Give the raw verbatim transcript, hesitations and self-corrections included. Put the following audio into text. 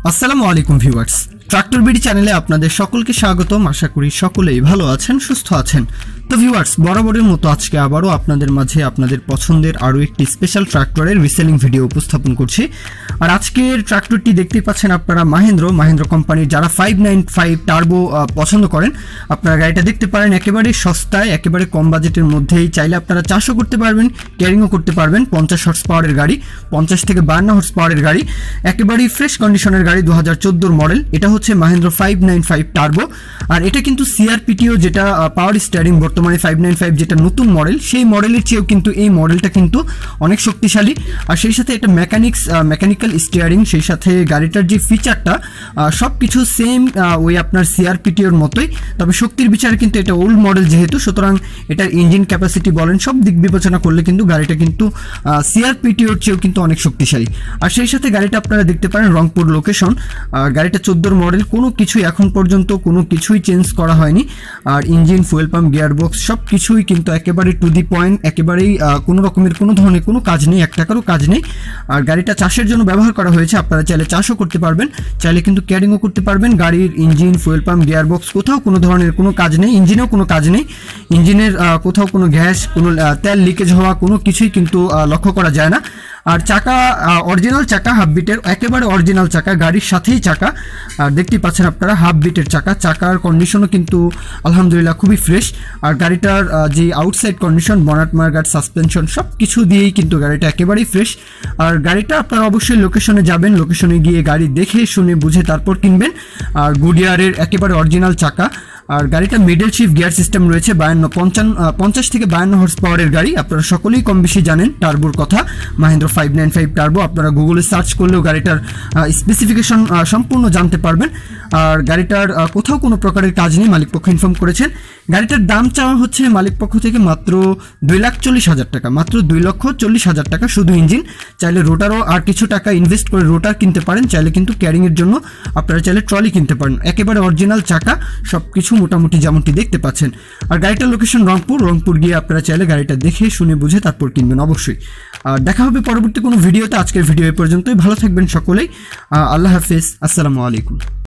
আসসালামু আলাইকুম viewers, tractor BD চ্যানেলে আপনাদের সকলকে স্বাগতম। আশা করি সকলেই ভালো আছেন, সুস্থ আছেন। তো ভিউয়ার্স, বরাবরের মতো আজকে আবারও আপনাদের মাঝে আপনাদের পছন্দের আরও একটি স্পেশাল ট্রাক্টরের রিসেলিং ভিডিও উপস্থাপন করছি। আর আজকের ট্রাক্টরটি দেখতেই পাচ্ছেন আপনারা মাহেন্দ্র মাহেন্দ্র কোম্পানির যারা ফাইভ নাইন ফাইভ টার্বো পছন্দ করেন, আপনারা গাড়িটা দেখতে পারেন। একেবারে সস্তায়, একেবারে কম বাজেটের মধ্যেই চাইলে আপনারা চাষও করতে পারবেন, ক্যারিংও করতে পারবেন। পঞ্চাশ হর্স পাওয়ারের গাড়ি, পঞ্চাশ থেকে বায়ান্ন হর্স পাওয়ারের গাড়ি, একেবারেই ফ্রেশ কন্ডিশনের গাড়ি, দু হাজার চোদ্দোর মডেল। এটা হচ্ছে Mahindra five nine five turbo. আর এটা কিন্তু সিআরপিটিও যেটা পাওয়ার স্টিয়ারিং বর্তমানে ফাইভ নাইন ফাইভ যেটা নতুন মডেল, সেই মডেলের চেয়েও কিন্তু এই মডেলটা কিন্তু অনেক শক্তিশালী। আর সেই সাথে এটা মেকানিক্স মেকানিক্যাল স্টিয়ারিং, সেই সাথে গাড়িটার যে ফিচারটা সব কিছু সেম ওই আপনার সিআরপিটিওর মতোই, তবে শক্তির বিচারে কিন্তু এটা ওল্ড মডেল যেহেতু, সুতরাং এটার ইঞ্জিন ক্যাপাসিটি বলেন সব দিক বিবেচনা করলে কিন্তু গাড়িটা কিন্তু সিআরপিটিওর চেয়েও কিন্তু অনেক শক্তিশালী। আর সেই সাথে গাড়িটা আপনারা দেখতে পারেন রংপুর লোকেশন। আর গাড়িটা চোদ্দোর মডেল, কোনো কিছুই এখন পর্যন্ত কোনো কিছুই চেঞ্জ করা হয়নি। আর ইঞ্জিন, ফুয়েল পাম্প, গিয়ারবক্স সব কিছুই কিন্তু একেবারে টু দি পয়েন্ট, একেবারেই কোনো রকমের কোনো ধরনের কোনো কাজ নেই, এক টাকারও কাজ নেই। আর গাড়িটা চাষের জন্য ব্যবহার করা হয়েছে, আপনারা চাইলে চাষও করতে পারবেন, চাইলে কিন্তু ক্যারিংও করতে পারবেন। গাড়ির ইঞ্জিন, ফুয়েল পাম্প, গিয়ারবক্স কোথাও কোনো ধরনের কোনো কাজ নেই, ইঞ্জিনেও কোনো কাজ নেই। ইঞ্জিনের কোথাও কোনো গ্যাস, কোনো তেল লিকেজ হওয়া কোনো কিছুই কিন্তু লক্ষ্য করা যায় না। আর চাকা অরিজিনাল চাকা, হাফ বিটের, একেবারে অরিজিনাল চাকা, গাড়ির সাথেই চাকা। আর দেখতেই পাচ্ছেন আপনারা হাফ বিটের চাকা, চাকার কন্ডিশনও কিন্তু আলহামদুলিল্লাহ খুবই ফ্রেশ। আর গাড়িটার যে outside condition, bonnet mudguard, suspension সব কিছু দিয়েই কিন্তু গাড়িটা একেবারেই ফ্রেশ। আর গাড়িটা আপনারা অবশ্যই লোকেশনে যাবেন, লোকেশনে গিয়ে গাড়ি দেখে শুনে বুঝে তারপর কিনবেন। আর গুডিয়ারের একেবারে অরিজিনাল চাকা। আর গাড়িটা মিডল শিফট গিয়ার সিস্টেম রয়েছে, বায়ান্ন পঞ্চান্ন পঞ্চাশ থেকে বায়ান্ন হর্স পাওয়ারের গাড়ি। আপনারা সকলেই কম বেশি জানেন টার্বোর কথা, Mahindra five nine five turbo. আপনারা গুগলে সার্চ করলেও গাড়িটার স্পেসিফিকেশন সম্পূর্ণ জানতে পারবেন। আর গাড়িটার কোথাও কোনো প্রকারের কাজ নেই, মালিক পক্ষ ইনফর্ম করেছেন। গাড়িটার দাম চাওয়া হচ্ছে মালিক পক্ষ থেকে মাত্র দুই লাখ চল্লিশ হাজার টাকা, মাত্র দুই লক্ষ চল্লিশ হাজার টাকা শুধু ইঞ্জিন। চাইলে রোটারও আর কিছু টাকা ইনভেস্ট করে রোটার কিনতে পারেন, চাইলে কিন্তু ক্যারিংয়ের জন্য আপনারা চাইলে ট্রলি কিনতে পারেন। একেবারে অরিজিনাল চাকা, সব কিছু মোটামুটি যেমনটি দেখতে পাচ্ছেন। আর গাড়িটার লোকেশন রংপুর, রংপুর গিয়ে আপনারা চাইলে গাড়িটা দেখে শুনে বুঝে তারপর কিনবেন অবশ্যই। আর দেখা হবে পরবর্তী কোনো ভিডিওতে। আজকের ভিডিও এ পর্যন্তই, ভালো থাকবেন সকলেই, আল্লাহ হাফেজ, আসসালামু আলাইকুম।